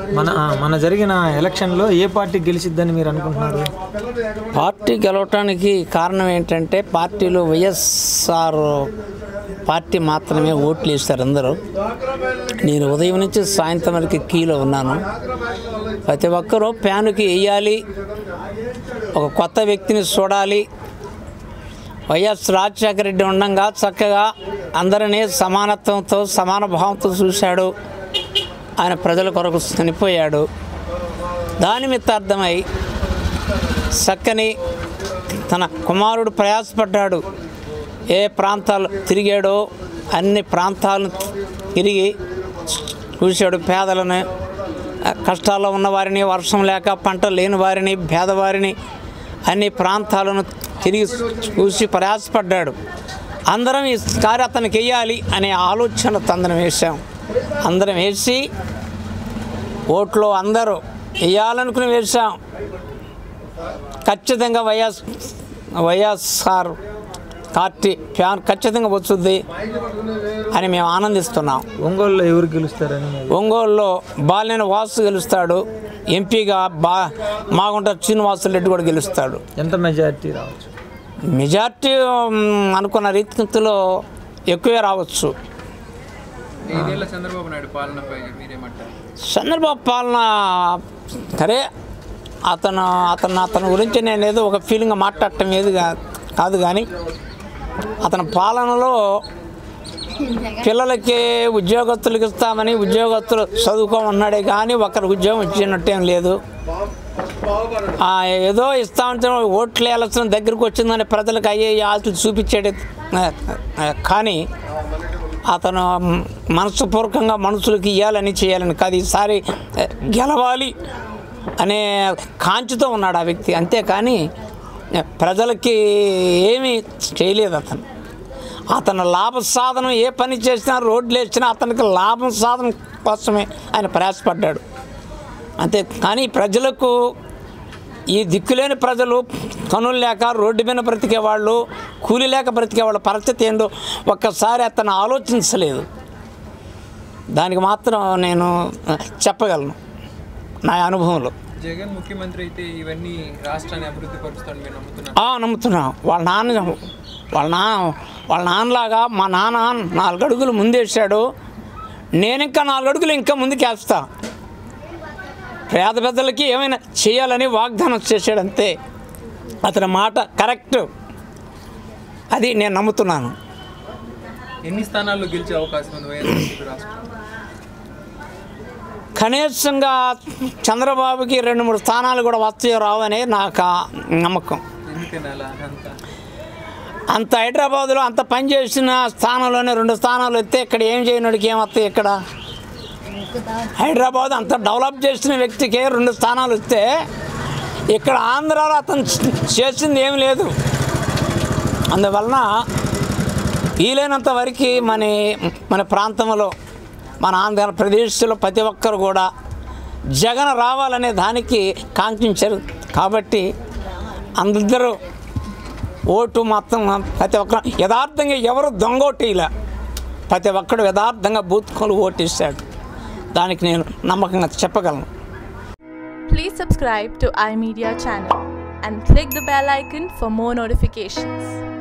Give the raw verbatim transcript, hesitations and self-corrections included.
మన మన జరిగిన ఎలక్షన్లో ఏ పార్టీ గెలిచిద్దని మీరు అనుకుంటున్నారు? పార్టీ గెలవటానికి కారణం ఏంటంటే పార్టీలో వైఎస్ఆర్ పార్టీ మాత్రమే ఓట్లు వేస్తారు అందరూ. నేను ఉదయం నుంచి సాయంత్రం వరకు కీలో ఉన్నాను. ప్రతి ఒక్కరూ ఫ్యాన్కి వేయాలి, ఒక కొత్త వ్యక్తిని చూడాలి. వైఎస్ రాజశేఖర రెడ్డి ఉండగా చక్కగా అందరినీ సమానత్వంతో సమాన భావంతో చూశాడు. ఆయన ప్రజల కొరకు చనిపోయాడు. దాని మిత్తార్థమై చక్కని తన కుమారుడు ప్రయాసపడ్డాడు. ఏ ప్రాంతాలు తిరిగాడో అన్ని ప్రాంతాలను తిరిగి చూశాడు. పేదలను, కష్టాల్లో ఉన్నవారిని, వర్షం లేక పంట లేని వారిని, పేదవారిని అన్ని ప్రాంతాలను తిరిగి చూసి ప్రయాసపడ్డాడు. అందరం ఈ కార్య అతనికి వేయాలి అనే ఆలోచన అందరం వేసాం. అందరం వేసి ఓట్లో అందరూ వేయాలనుకుని వేసాం. ఖచ్చితంగా వైఎస్ వైఎస్ఆర్ పార్టీ ఫ్యాన్ ఖచ్చితంగా వస్తుంది అని మేము ఆనందిస్తున్నాం. ఒంగోలులో ఎవరు గెలుస్తారని? ఒంగోలులో బాలినేని వాసు గెలుస్తాడు. ఎంపీగా బా మాగుంట శ్రీనివాసరెడ్డి కూడా గెలుస్తాడు. ఎంత మెజారిటీ రావచ్చు? మెజార్టీ అనుకున్న రీతిలో ఎక్కువే రావచ్చు. చంద్రబాబు నాయుడు పాలనపై మీరేమంటారు? చంద్రబాబు పాలన సరే, అతను అతను అతని గురించి నేను ఏదో ఒక ఫీలింగ్ మాట్లాడటం ఏది కాదు, కానీ అతని పాలనలో పిల్లలకి ఉద్యోగస్తులకు ఇస్తామని ఉద్యోగస్తులు చదువుకోమన్నాడే కానీ ఒకరికి ఉద్యోగం ఇచ్చినట్టేం లేదు. ఏదో ఇస్తామంటే ఓట్లు వేయాల్సిన దగ్గరికి వచ్చిందని ప్రజలకు అయ్యే ఆశలు చూపించాడు. కానీ అతను మనస్సుపూర్వకంగా మనుషులకి ఇవ్వాలని చేయాలని కాదు, ఈసారి గెలవాలి అనే కాంచితో ఉన్నాడు ఆ వ్యక్తి. అంతేకాని ప్రజలకి ఏమీ చేయలేదు. అతను అతను లాభ సాధనం ఏ పని చేసినా, రోడ్లు వేసినా అతనికి లాభం సాధన కోసమే ఆయన ప్రయాసపడ్డాడు. అంతే కానీ ప్రజలకు ఈ దిక్కులేని ప్రజలు పనులు లేక రోడ్డు మీద బ్రతికేవాళ్ళు, కూలి లేక బ్రతికేవాళ్ళ పరిస్థితి ఏంటో ఒక్కసారి అతను ఆలోచించలేదు. దానికి మాత్రం నేను చెప్పగలను నా అనుభవంలో. జగన్ ముఖ్యమంత్రి అయితే ఇవన్నీ రాష్ట్రాన్ని అభివృద్ధి పరుస్తాను మీరు నమ్ముతున్నారు? నమ్ముతున్నా. వాళ్ళ నాన్న వాళ్ళ నాన్న వాళ్ళ నాన్నలాగా మా నాన్న నాలుగు అడుగులు ముందేసాడు, నేను ఇంకా నాలుగు అడుగులు ఇంకా ముందుకేస్తా. పేద పెద్దలకి ఏమైనా చేయాలని వాగ్దానం చేశాడు అంతే. అతని మాట కరెక్ట్, అది నేను నమ్ముతున్నాను. ఎన్ని స్థానాల్లో గెలిచే అవకాశం ఉంది వైఎస్ఆర్సీపీ రాష్ట్రం? కనీసంగా చంద్రబాబుకి రెండు మూడు స్థానాలు కూడా వస్తాయో రావనే నాకు నమ్మకం. అంత హైదరాబాదులో అంత పనిచేసిన స్థానంలోనే రెండు స్థానాలు వస్తే ఇక్కడ ఏం చేయనుడికి ఏమొస్తాయి? ఇక్కడ హైదరాబాద్ అంత డెవలప్ చేసిన వ్యక్తికి రెండు స్థానాలు వస్తే ఇక్కడ ఆంధ్రాలో అతను చేసింది ఏమి లేదు. అందువలన వీలైనంత వరకు మన మన ప్రాంతంలో మన ఆంధ్రప్రదేశ్లో ప్రతి ఒక్కరు కూడా జగన్ రావాలనే దానికి కాంక్షించారు. కాబట్టి అందరూ ఓటు మొత్తం ప్రతి ఒక్కరు యథార్థంగా ఎవరు దొంగోటీలా ప్రతి ఒక్కడు యథార్థంగా బూత్కోలు ఓటిస్తాడు. దానికి నేను నమ్మకంగా చెప్పగలను. Please subscribe to iMedia channel and click the bell icon for more notifications.